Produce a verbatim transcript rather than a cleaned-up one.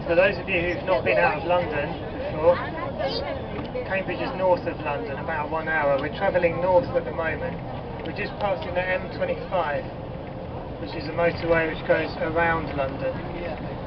For those of you who've not been out of London before, Cambridge is north of London, about one hour. We're travelling north at the moment. We're just passing the M twenty-five, which is a motorway which goes around London.